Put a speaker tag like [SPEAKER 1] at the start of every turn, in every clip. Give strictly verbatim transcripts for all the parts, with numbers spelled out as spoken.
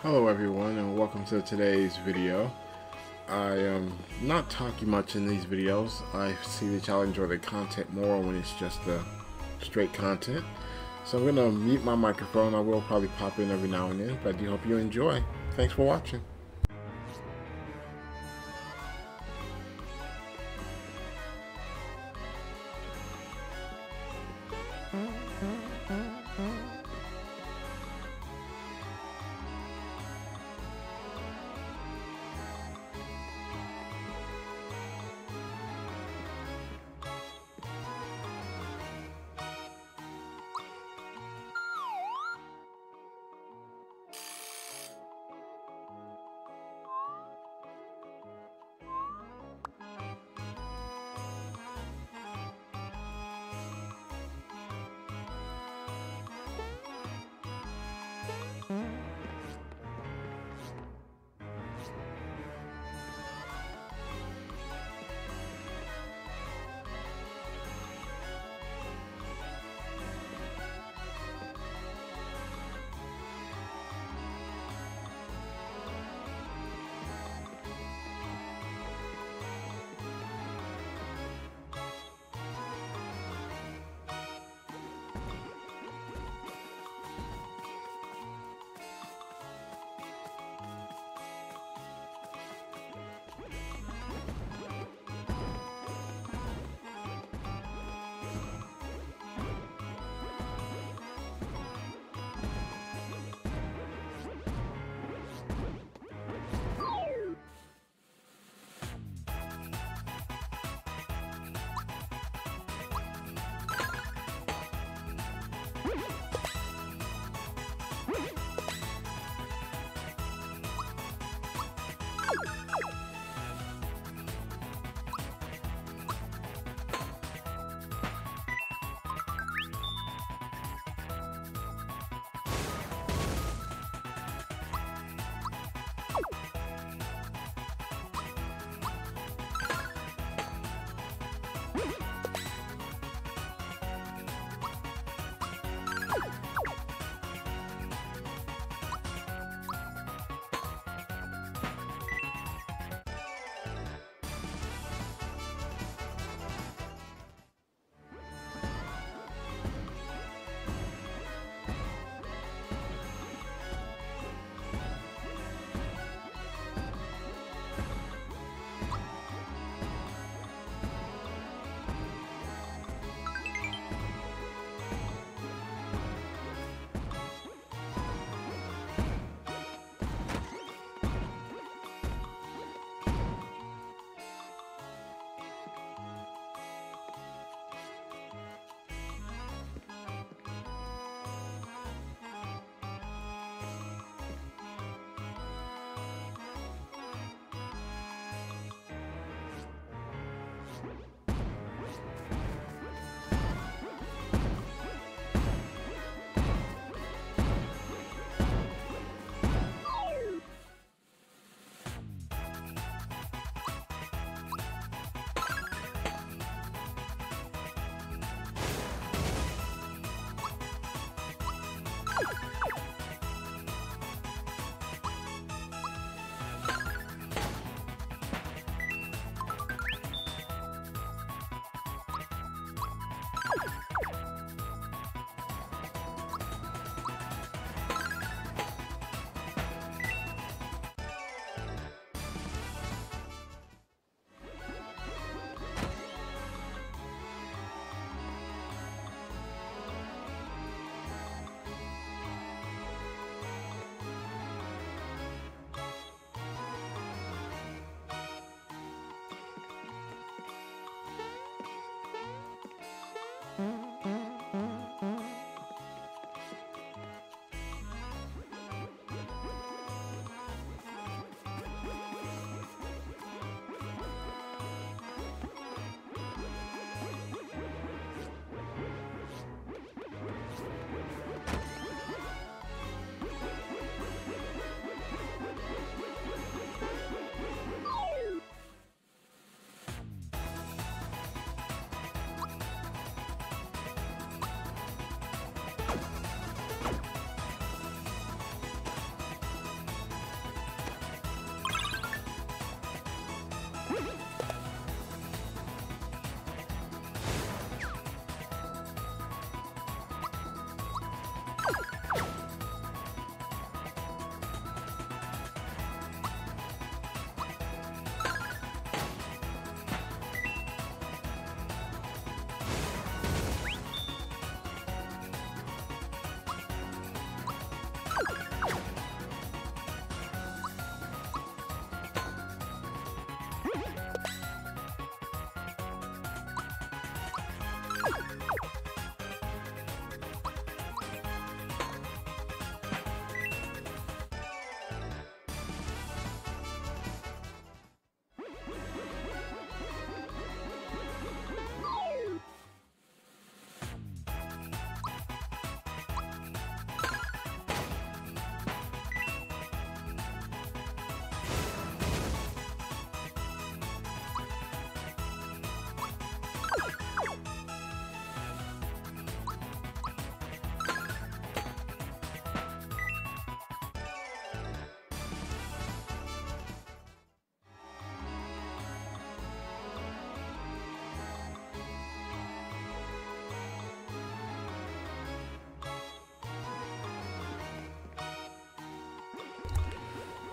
[SPEAKER 1] Hello everyone and welcome to today's video. I am not talking much in these videos. I see that y'all enjoy the content more when it's just the straight content. So I'm going to mute my microphone. I will probably pop in every now and then, but I do hope you enjoy. Thanks for watching.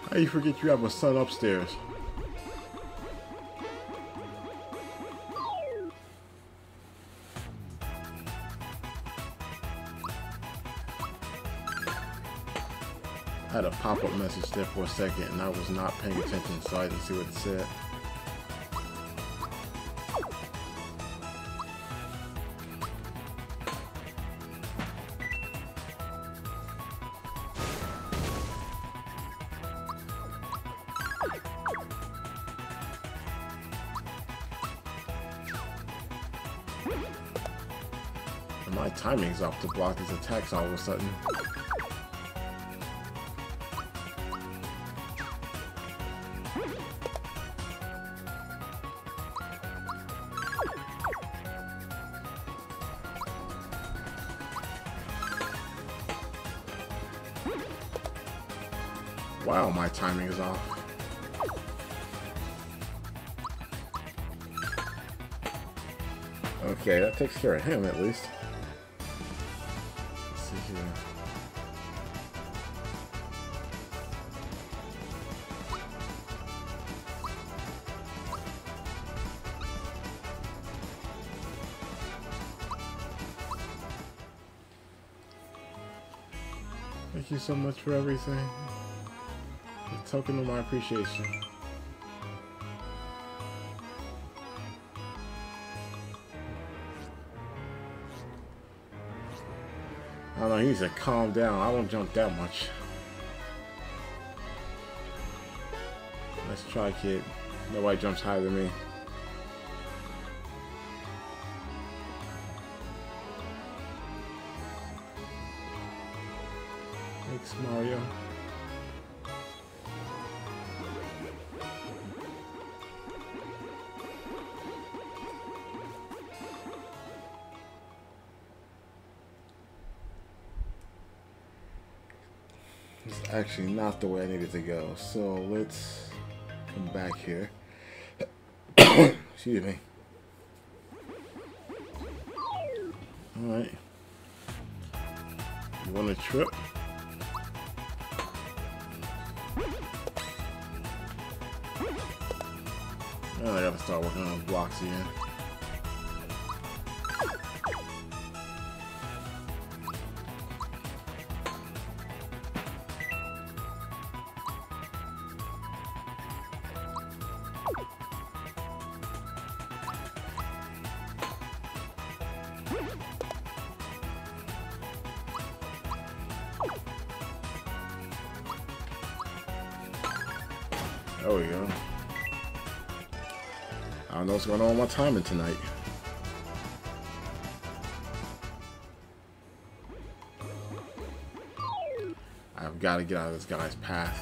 [SPEAKER 1] How you forget you have a son upstairs? I had a pop-up message there for a second and I was not paying attention, so I didn't see what it said. And my timing's off to block these attacks all of a sudden. Wow, my timing is off. Okay, that takes care of him at least. Let's see here. Thank you so much for everything. A token of my appreciation. I don't know, he needs to calm down. I don't jump that much. Let's try, kid. Nobody jumps higher than me. Thanks, Mario. It's actually not the way I needed to go, so let's come back here. Excuse me. Alright. You want a trip? Now I gotta start working on blocks again. There we go. I don't know what's going on with my timing tonight. I've got to get out of this guy's path.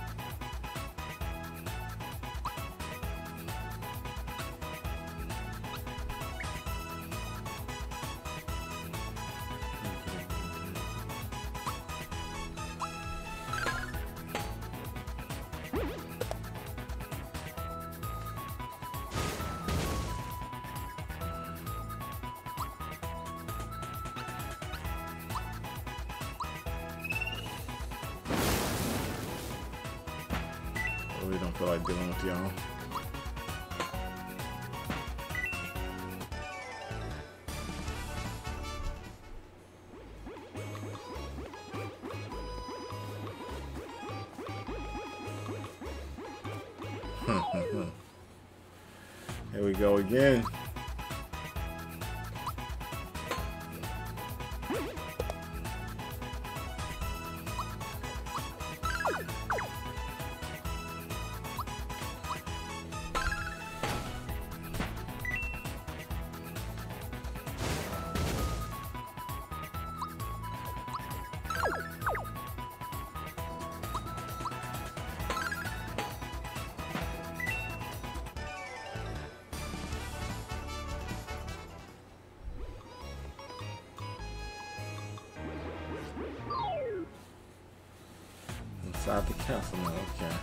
[SPEAKER 1] I really don't feel like dealing with y'all. Here we go again. Inside the castle now, okay.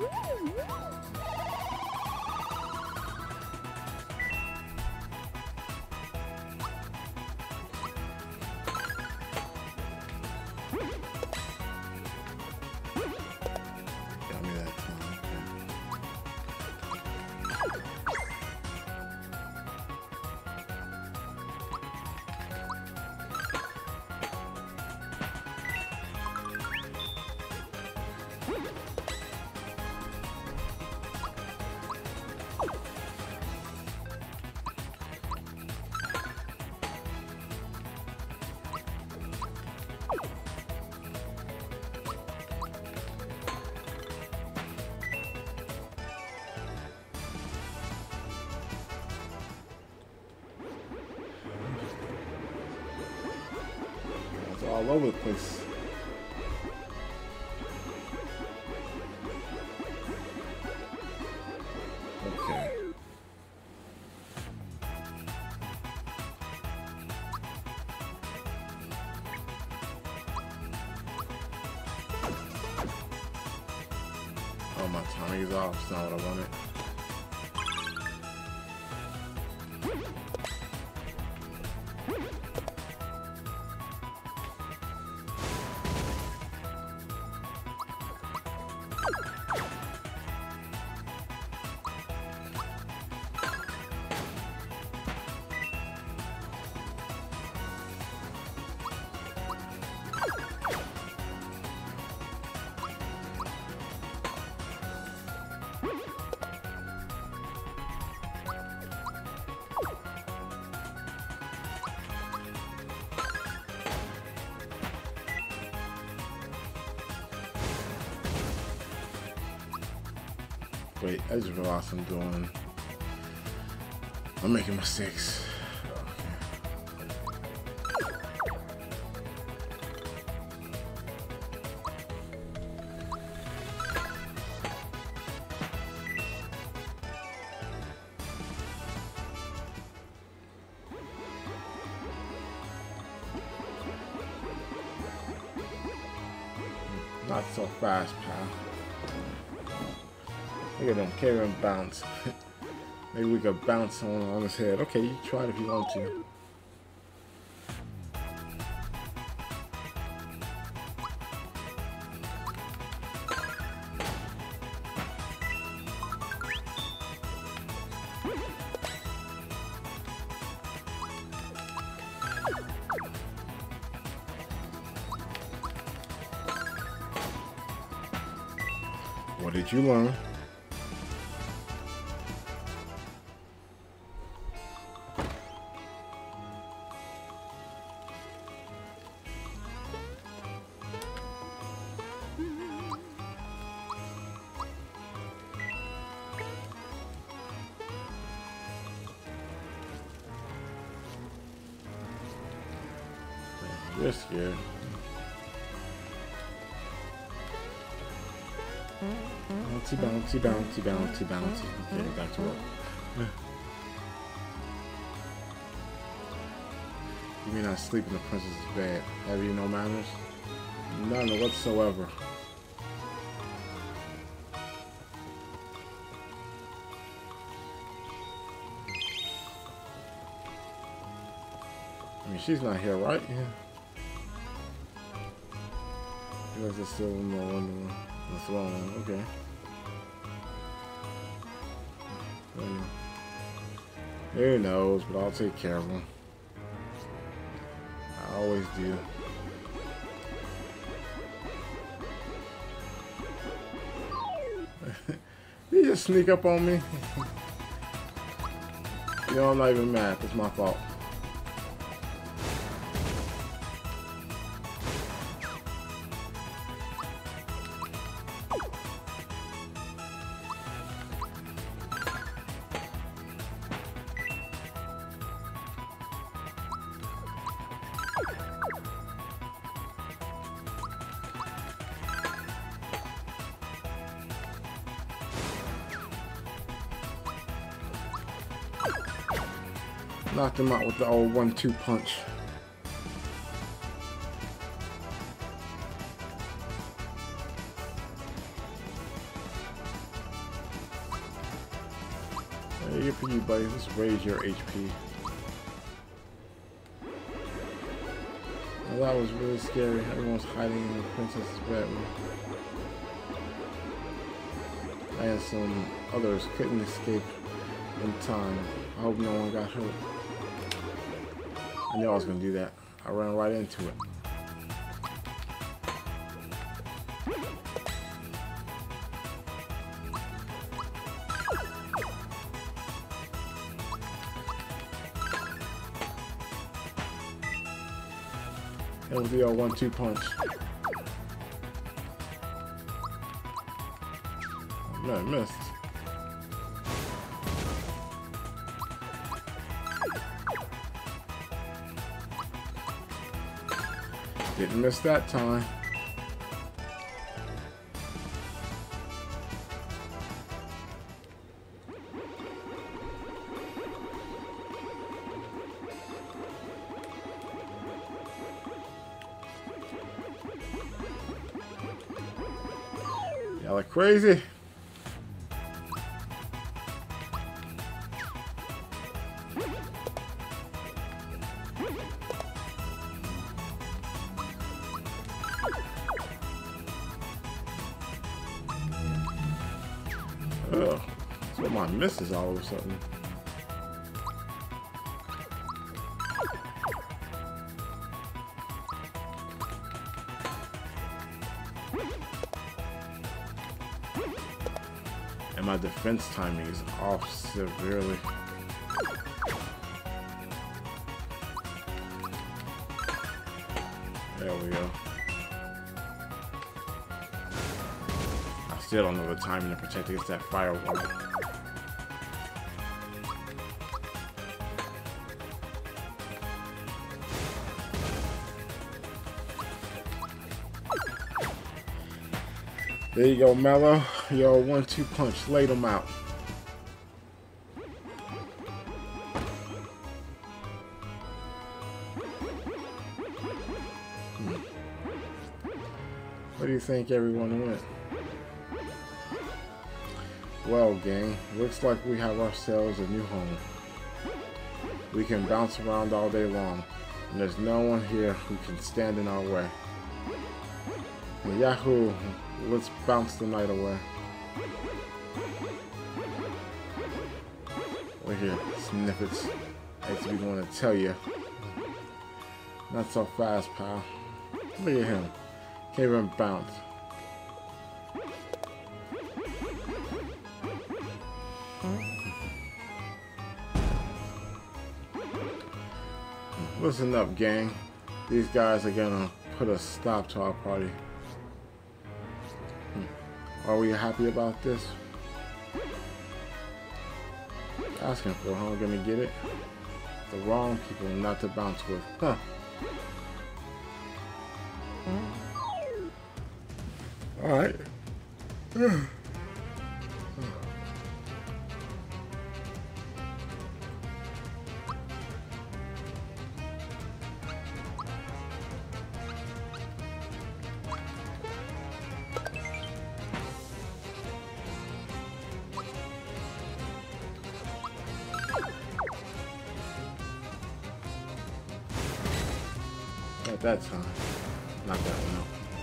[SPEAKER 1] All over the place. Okay. Oh, my timing is off. It's not what I wanted. Wait, I just realized I'm doing. I'm making mistakes. Not so fast, pal. Look at them, carry him bounce. Maybe we could bounce on, on his head. Okay, you try it if you want to. What did you learn? You're scared. Bouncy, bouncy, bouncy, bouncy, bouncy. Okay, back to work. You mean I sleep in the princess's bed? Have you no manners? None whatsoever. I mean, she's not here, right? Yeah. Because it's still in the one, the throne. Okay. Who knows, but I'll take care of him. I always do. You just sneak up on me. You know, I'm not even mad. It's my fault. Knocked him out with the old one two punch. Hey, good for you, buddy. Let's raise your H P. Well, that was really scary. Everyone's hiding in the princess's bedroom. And some others couldn't escape in time. I hope no one got hurt. I knew I was going to do that. I ran right into it. It was the old one two punch. Oh, man, I missed. Didn't miss that time. Y'all are crazy. Ugh, that's what my misses all of a sudden. And my defense timing is off severely. There we go. I still don't know the timing to protect against that firewall. There you go, Mellow. Yo, one two punch. Laid him out. Hmm. What do you think everyone went? Well, gang, looks like we have ourselves a new home. We can bounce around all day long, and there's no one here who can stand in our way. And Yahoo! Let's bounce the night away. Look here, snippets. I used to be going to tell you. Not so fast, pal. Look at him. Can't even bounce. Listen up, gang. These guys are gonna put a stop to our party. Are we happy about this? Asking for how I'm gonna get it. The wrong people not to bounce with. Huh. Alright. At that time. Not that one, no.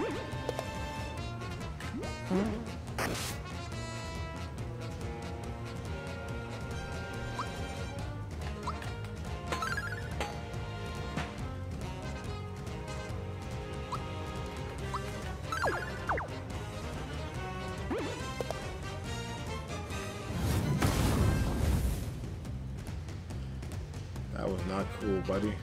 [SPEAKER 1] That was not cool, buddy.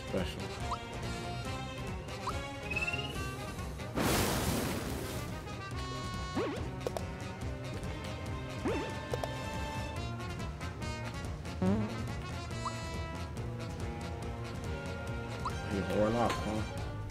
[SPEAKER 1] special. You wore off, huh?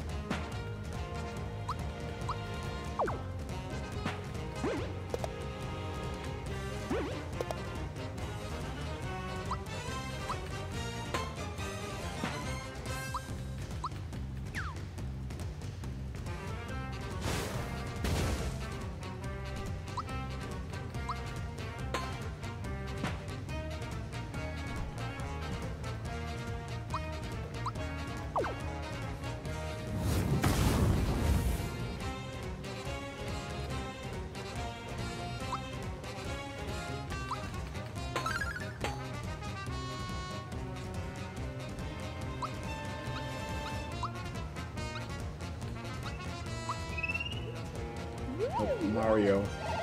[SPEAKER 1] Oh, Mario.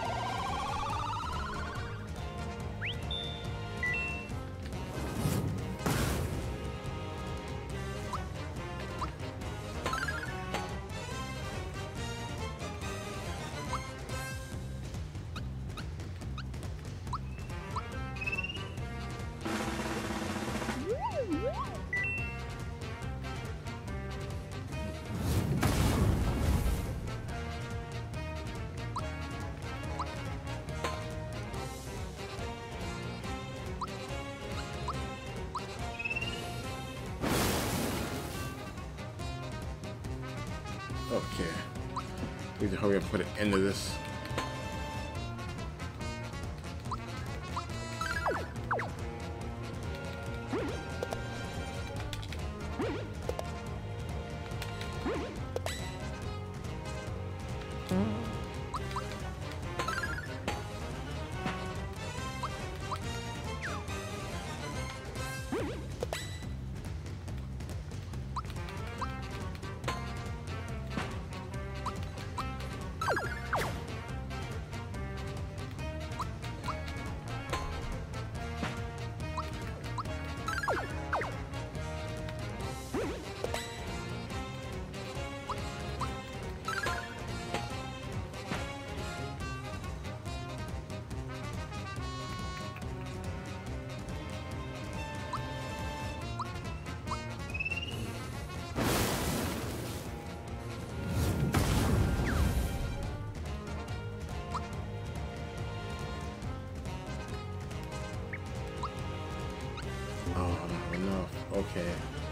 [SPEAKER 1] Okay. Need to hurry up and put an end to this. Oh, not enough. Okay.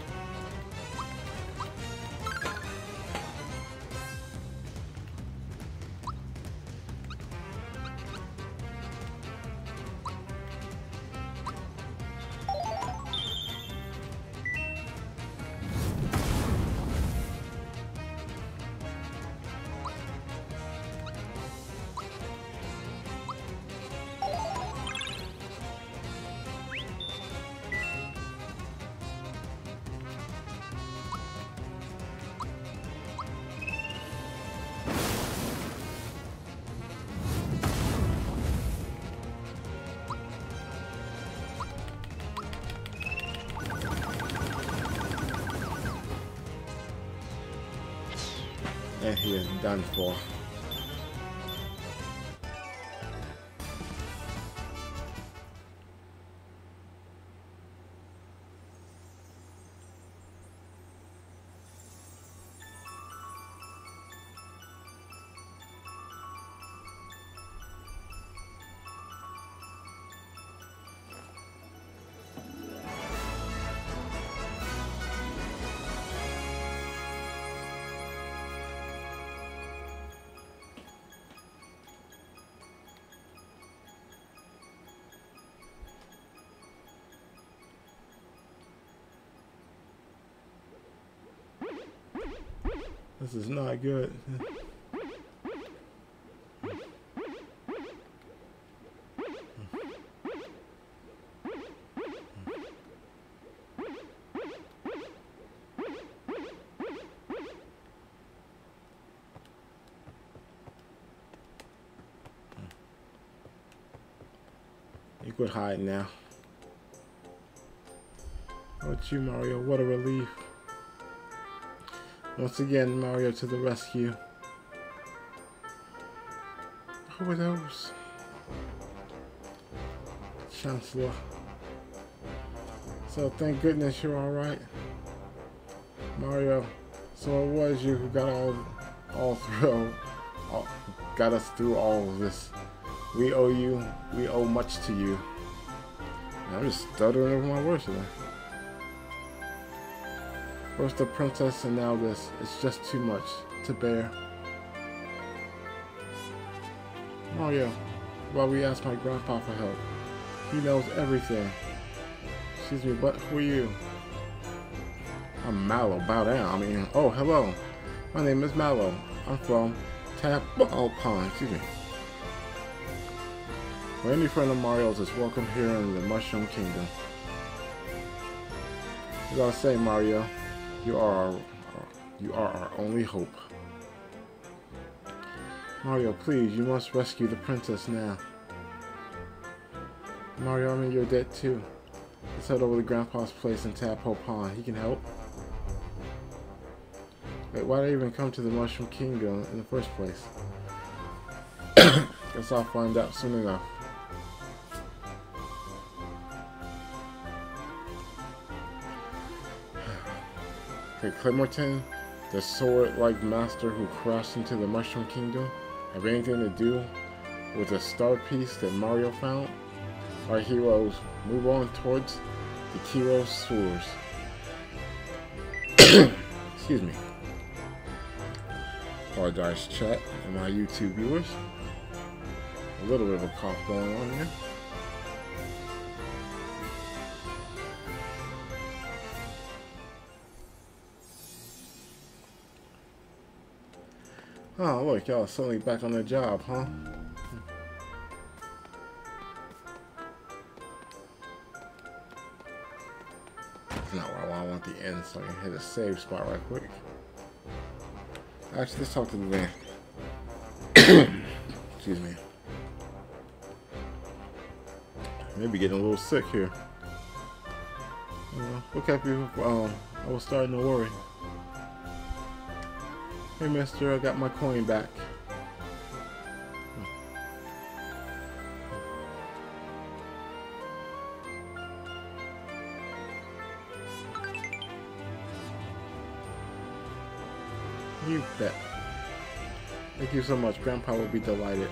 [SPEAKER 1] And he is done for. This is not good. You could hide now. Oh, you, Mario, what a relief. Once again, Mario to the rescue. Who are those? Chancellor. So thank goodness you're alright. Mario, so it was you who got all all through all, got us through all of this. We owe you, we owe much to you. And I'm just stuttering over my words today. First the princess and now this. It's just too much to bear. Mario, while we asked my grandpa for help. He knows everything. Excuse me, but who are you? I'm Mallow. Bow down. I mean, oh, hello. My name is Mallow. I'm from Tadpole Pond. Excuse me. For any friend of Mario's is welcome here in the Mushroom Kingdom. As I was saying, Mario, you are our, you are our only hope. Mario, please, you must rescue the princess now. Mario, I mean, you're dead too. Let's head over to Grandpa's place in Tadpole Pond. He can help. Wait, why did I even come to the Mushroom Kingdom in the first place? Guess I'll find out soon enough. Okay, Clemorton, the sword-like master who crashed into the Mushroom Kingdom, have anything to do with the star piece that Mario found? Our heroes move on towards the Kiro Sewers. Excuse me. Apologize, chat, and my YouTube viewers. A little bit of a cough going on here. Oh, look, y'all suddenly back on the job, huh? That's not where I want the end, so I can hit a save spot right quick. Actually, let's talk to the van. Excuse me. Maybe getting a little sick here. Uh, look at you. Um, I was starting to worry. Hey, mister, I got my coin back. You bet. Thank you so much. Grandpa will be delighted.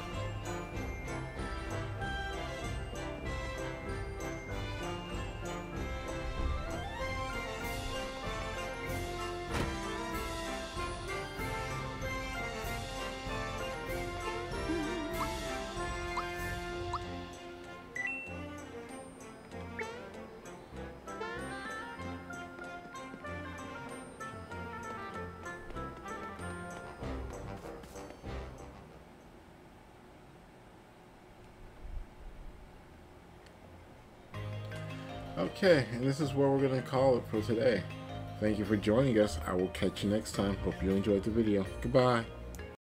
[SPEAKER 1] Okay, and this is where we're going to call it for today. Thank you for joining us. I will catch you next time. Hope you enjoyed the video. Goodbye.